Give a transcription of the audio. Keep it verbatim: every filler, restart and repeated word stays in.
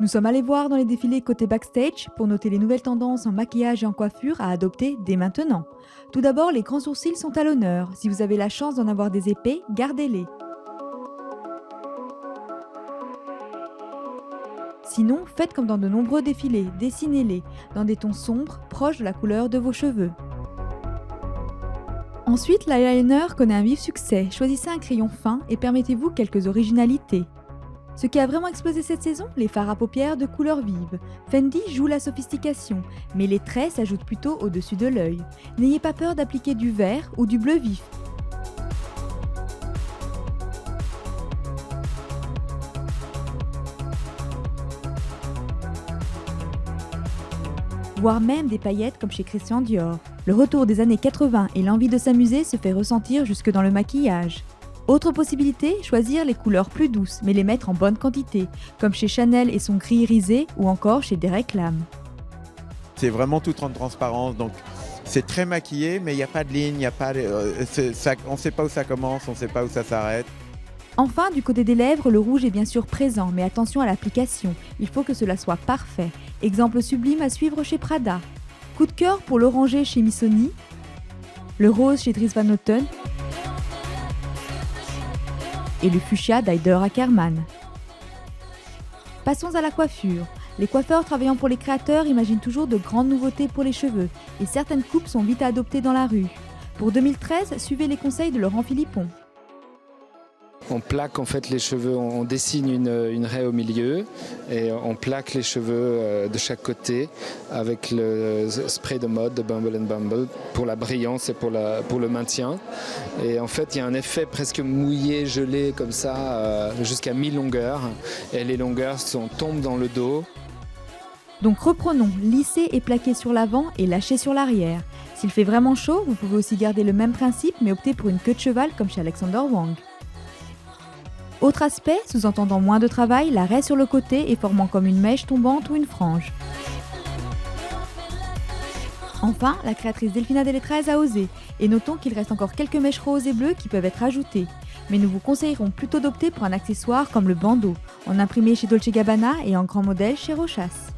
Nous sommes allés voir dans les défilés côté backstage pour noter les nouvelles tendances en maquillage et en coiffure à adopter dès maintenant. Tout d'abord, les grands sourcils sont à l'honneur. Si vous avez la chance d'en avoir des épais, gardez-les. Sinon, faites comme dans de nombreux défilés, dessinez-les dans des tons sombres, proches de la couleur de vos cheveux. Ensuite, l'eyeliner connaît un vif succès. Choisissez un crayon fin et permettez-vous quelques originalités. Ce qui a vraiment explosé cette saison, les fards à paupières de couleurs vives. Fendi joue la sophistication, mais les traits s'ajoutent plutôt au-dessus de l'œil. N'ayez pas peur d'appliquer du vert ou du bleu vif. Voire même des paillettes comme chez Christian Dior. Le retour des années quatre-vingts et l'envie de s'amuser se fait ressentir jusque dans le maquillage. Autre possibilité, choisir les couleurs plus douces, mais les mettre en bonne quantité, comme chez Chanel et son gris irisé, ou encore chez Derek Lam. C'est vraiment tout en transparence, donc c'est très maquillé, mais il n'y a pas de ligne, y a pas de, euh, ça, on ne sait pas où ça commence, on ne sait pas où ça s'arrête. Enfin, du côté des lèvres, le rouge est bien sûr présent, mais attention à l'application, il faut que cela soit parfait. Exemple sublime à suivre chez Prada. Coup de cœur pour l'orangé chez Missoni, le rose chez Dries Van Noten, et le fuchsia d'Haider Ackermann. Passons à la coiffure. Les coiffeurs travaillant pour les créateurs imaginent toujours de grandes nouveautés pour les cheveux, et certaines coupes sont vite à adopter dans la rue. Pour deux mille treize, suivez les conseils de Laurent Philippon. On plaque en fait les cheveux, on dessine une, une raie au milieu et on plaque les cheveux de chaque côté avec le spray de mode de Bumble and Bumble pour la brillance et pour, la, pour le maintien. Et en fait, il y a un effet presque mouillé, gelé comme ça euh, jusqu'à mi-longueur et les longueurs sont, tombent dans le dos. Donc reprenons, lissez et plaquez sur l'avant et lâchez sur l'arrière. S'il fait vraiment chaud, vous pouvez aussi garder le même principe mais opter pour une queue de cheval comme chez Alexander Wang. Autre aspect, sous-entendant moins de travail, la raie sur le côté et formant comme une mèche tombante ou une frange. Enfin, la créatrice Delfina Delettrez a osé, et notons qu'il reste encore quelques mèches roses et bleues qui peuvent être ajoutées. Mais nous vous conseillerons plutôt d'opter pour un accessoire comme le bandeau, en imprimé chez Dolce Gabbana et en grand modèle chez Rochas.